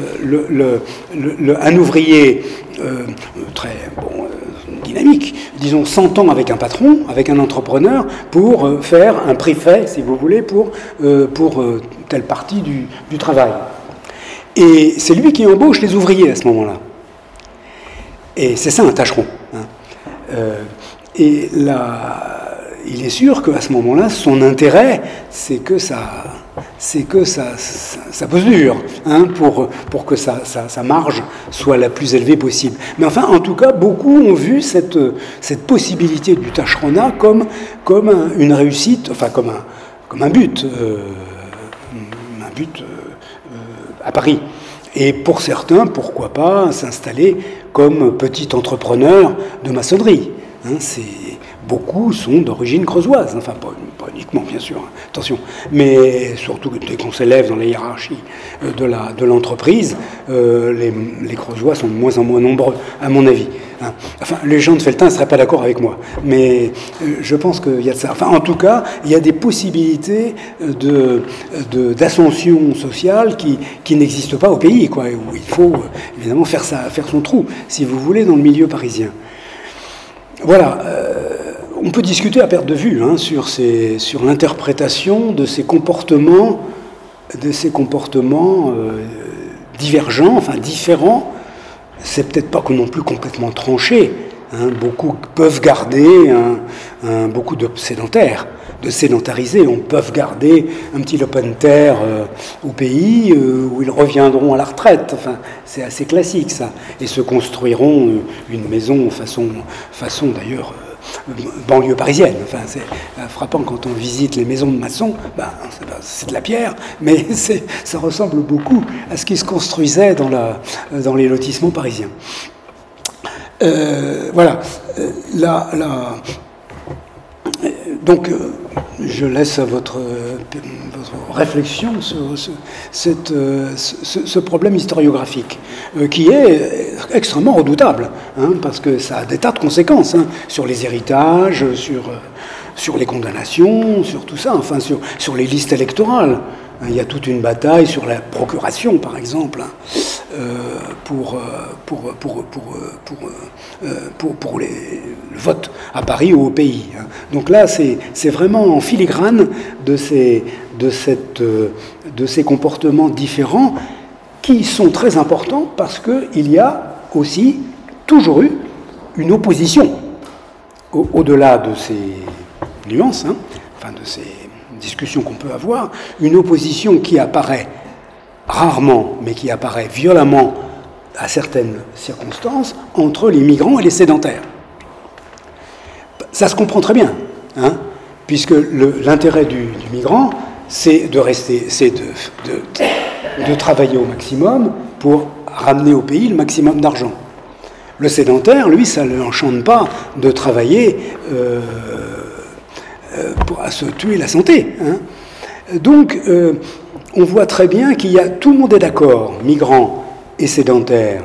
S1: un ouvrier très dynamique, disons, s'entend avec un patron, avec un entrepreneur, pour faire un préfet, si vous voulez, pour telle partie du travail. Et c'est lui qui embauche les ouvriers à ce moment-là. Et c'est ça un tâcheron. Et là, il est sûr qu'à ce moment-là, son intérêt, c'est que ça pose dur, pour que sa marge soit la plus élevée possible. Mais enfin, en tout cas, beaucoup ont vu cette possibilité du tâcheronat comme une réussite, enfin comme un but, à Paris. Et pour certains, pourquoi pas s'installer comme petit entrepreneur de maçonnerie. Beaucoup sont d'origine creusoise, enfin pas uniquement bien sûr, hein, attention, mais surtout dès qu'on s'élève dans la hiérarchie de l'entreprise, les Creusois sont de moins en moins nombreux, à mon avis. Hein. Enfin, les gens de Felletin ne seraient pas d'accord avec moi, mais je pense qu'il y a de ça. Enfin, en tout cas, il y a des possibilités d'ascension sociale qui n'existent pas au pays, quoi, où il faut évidemment faire son trou, si vous voulez, dans le milieu parisien. Voilà. On peut discuter à perte de vue hein, sur l'interprétation de ces comportements divergents, enfin différents. C'est peut-être pas non plus complètement tranché. Hein, beaucoup peuvent garder beaucoup de sédentaires, de sédentarisés. On peut garder un petit lopin-de-terre au pays où ils reviendront à la retraite. Enfin, c'est assez classique ça. Et se construiront une maison façon d'ailleurs banlieue parisienne. Enfin, c'est frappant quand on visite les maisons de maçons. C'est de la pierre, mais ça ressemble beaucoup à ce qui se construisait dans les lotissements parisiens. Voilà. Donc, je laisse à votre réflexion sur ce problème historiographique, qui est extrêmement redoutable, hein, parce que ça a des tas de conséquences hein, sur les héritages, sur les condamnations, sur tout ça, enfin sur les listes électorales. Il y a toute une bataille sur la procuration, par exemple, hein, pour le vote à Paris ou au pays. Hein. Donc là, c'est vraiment en filigrane de ces comportements différents qui sont très importants parce qu'il y a aussi toujours eu une opposition au-delà de ces nuances, hein, enfin de ces discussion qu'on peut avoir, une opposition qui apparaît rarement, mais qui apparaît violemment à certaines circonstances, entre les migrants et les sédentaires. Ça se comprend très bien, hein, puisque l'intérêt du migrant, c'est de rester, c'est de travailler au maximum pour ramener au pays le maximum d'argent. Le sédentaire, lui, ça ne l'enchante pas de travailler à se tuer la santé. Hein. Donc, on voit très bien tout le monde est d'accord, migrants et sédentaires,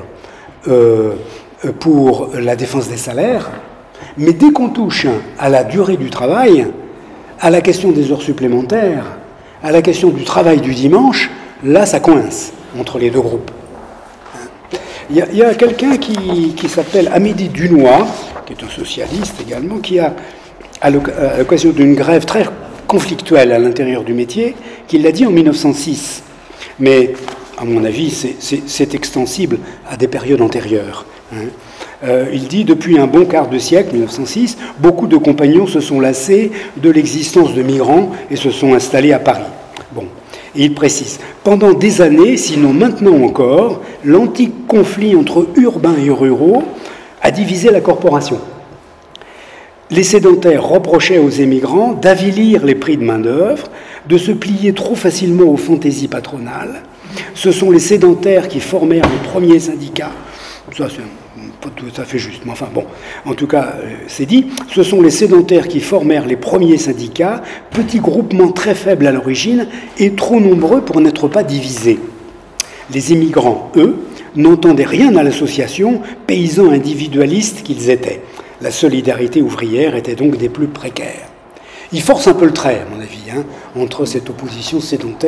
S1: pour la défense des salaires, mais dès qu'on touche à la durée du travail, à la question des heures supplémentaires, à la question du travail du dimanche, là, ça coince entre les deux groupes. Il y a quelqu'un qui s'appelle Amédée Dunois, qui est un socialiste également, qui a, à l'occasion d'une grève très conflictuelle à l'intérieur du métier, qui l'a dit en 1906. Mais, à mon avis, c'est extensible à des périodes antérieures. Hein. Il dit « Depuis un bon quart de siècle, 1906, beaucoup de compagnons se sont lassés de l'existence de migrants et se sont installés à Paris. » Bon. Et il précise « Pendant des années, sinon maintenant encore, l'antique conflit entre urbains et ruraux a divisé la corporation. Les sédentaires reprochaient aux émigrants d'avilir les prix de main-d'œuvre, de se plier trop facilement aux fantaisies patronales. Ce sont les sédentaires qui formèrent les premiers syndicats. » Ça, c'est pas tout à fait juste, mais enfin bon, en tout cas, c'est dit. Ce sont les sédentaires qui formèrent les premiers syndicats, petits groupements très faibles à l'origine et trop nombreux pour n'être pas divisés. Les immigrants, eux, n'entendaient rien à l'association, paysans individualistes qu'ils étaient. La solidarité ouvrière était donc des plus précaires. Il force un peu le trait, à mon avis, hein, entre cette opposition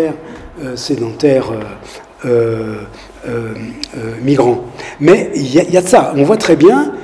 S1: migrants. Mais il y a de ça. On voit très bien,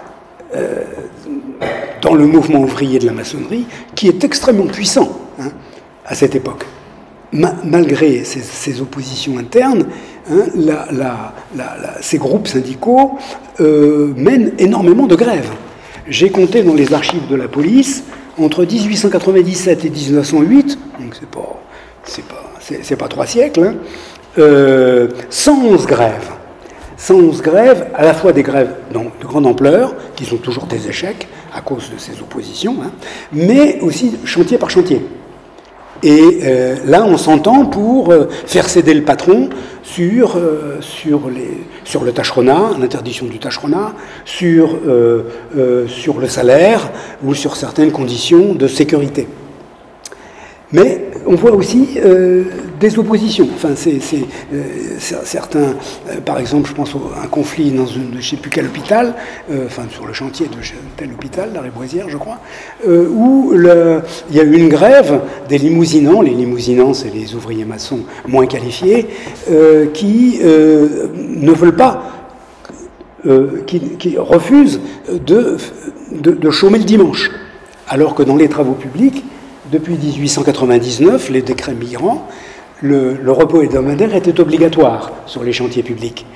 S1: dans le mouvement ouvrier de la maçonnerie, qui est extrêmement puissant hein, à cette époque. Malgré ces oppositions internes, hein, ces groupes syndicaux mènent énormément de grèves. J'ai compté dans les archives de la police, entre 1897 et 1908, donc c'est pas 3 siècles, hein, 111 grèves. 111 grèves, à la fois des grèves de grande ampleur, qui sont toujours des échecs à cause de ces oppositions, hein, mais aussi chantier par chantier. Et là, on s'entend pour faire céder le patron sur le tâcheronat, l'interdiction du tâcheronat, sur le salaire ou sur certaines conditions de sécurité. Mais on voit aussi des oppositions. Enfin, certains, par exemple, je pense à un conflit dans je ne sais plus quel hôpital, enfin sur le chantier de tel hôpital, la Réboisière, je crois, où il y a eu une grève des limousinants. Les limousinants, c'est les ouvriers maçons moins qualifiés, qui ne veulent pas, qui refusent de chômer le dimanche. Alors que dans les travaux publics, depuis 1899, les décrets migrants, le repos hebdomadaire était obligatoire sur les chantiers publics.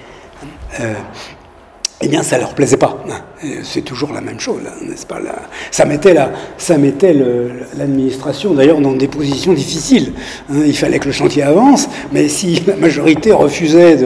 S1: Eh bien, ça ne leur plaisait pas. C'est toujours la même chose, n'est-ce pas? Ça mettait l'administration, d'ailleurs, dans des positions difficiles. Il fallait que le chantier avance, mais si la majorité refusait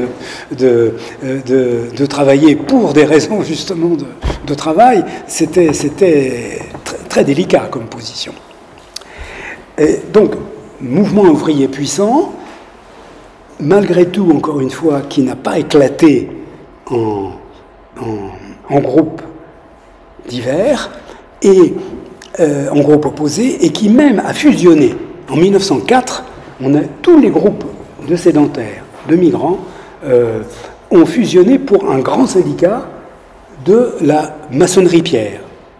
S1: de travailler pour des raisons, justement, de travail, c'était très, très délicat comme position. Et donc, mouvement ouvrier puissant, malgré tout, encore une fois, qui n'a pas éclaté en groupes divers et en groupes opposés, et qui même a fusionné. En 1904, tous les groupes de sédentaires, de migrants, ont fusionné pour un grand syndicat de la maçonnerie pierre.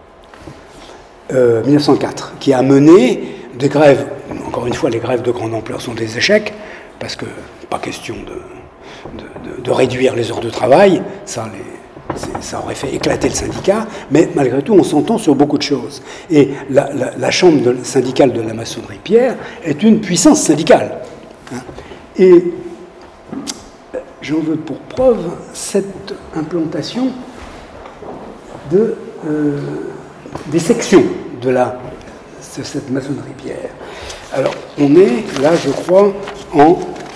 S1: 1904, qui a mené des grèves. Encore une fois, les grèves de grande ampleur sont des échecs, parce que pas question de réduire les heures de travail, ça aurait fait éclater le syndicat, mais malgré tout, on s'entend sur beaucoup de choses. Et la chambre syndicale de la maçonnerie pierre est une puissance syndicale. Et j'en veux pour preuve cette implantation des sections de cette maçonnerie pierre. Alors, on est là, je crois, en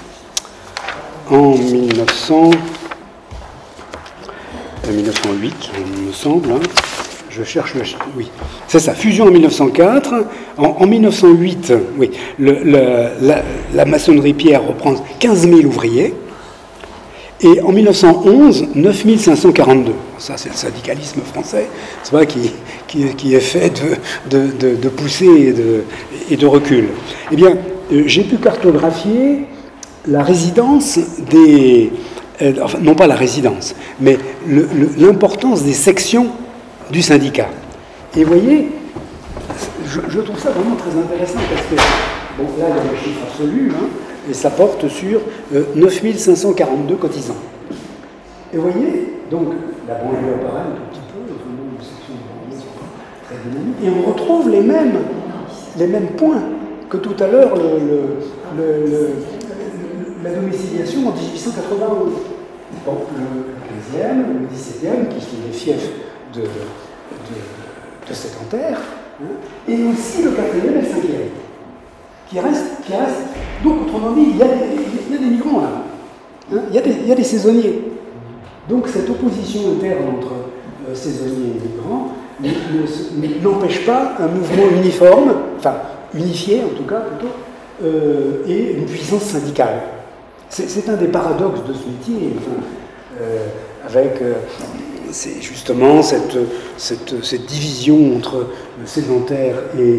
S1: 1908, il me semble. Je cherche le... Oui, c'est ça, fusion en 1904. En 1908, oui, la maçonnerie pierre reprend 15 000 ouvriers. Et en 1911, 9 542. Ça, c'est le syndicalisme français, c'est pas qui est fait de poussée et de recul. Eh bien, j'ai pu cartographier la résidence enfin, non pas la résidence, mais l'importance des sections du syndicat. Et vous voyez, je trouve ça vraiment très intéressant parce que, bon, là, il y a le chiffre absolu, et ça porte sur 9 542 cotisants. Et vous voyez, donc, la banlieue apparaît un tout petit peu, une section de banlieue très dynamique, et on retrouve les mêmes points que tout à l'heure, la domiciliation en 1891. Donc, le 15e, le 17e, qui sont des fiefs de sédentaires, et aussi le 4e et le 5e. Qui reste. Donc, autrement dit, il y a des migrants là. Il y a des saisonniers. Donc, cette opposition interne entre saisonniers et migrants n'empêche pas un mouvement uniforme, enfin, unifié en tout cas, plutôt, et une puissance syndicale. C'est un des paradoxes de ce métier, avec c'est justement cette division entre sédentaires et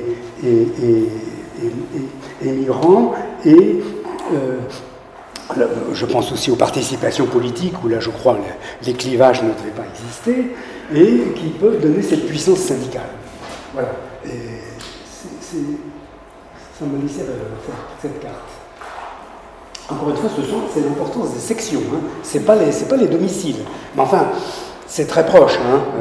S1: migrants, et je pense aussi aux participations politiques, où là je crois les clivages ne devaient pas exister, et qui peuvent donner cette puissance syndicale. Voilà. Et ça me laissait cette carte. Encore une fois, c'est l'importance des sections. C'est pas les domiciles. Mais enfin, c'est très proche.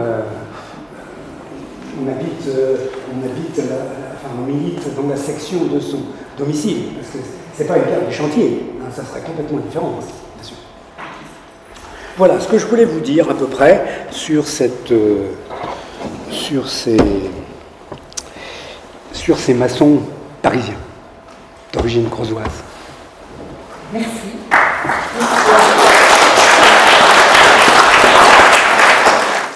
S1: On milite dans la section de son domicile. Parce que c'est pas une carte du chantier. Ça serait complètement différent, bien sûr. Voilà ce que je voulais vous dire à peu près sur ces maçons parisiens d'origine creusoise.
S3: Merci.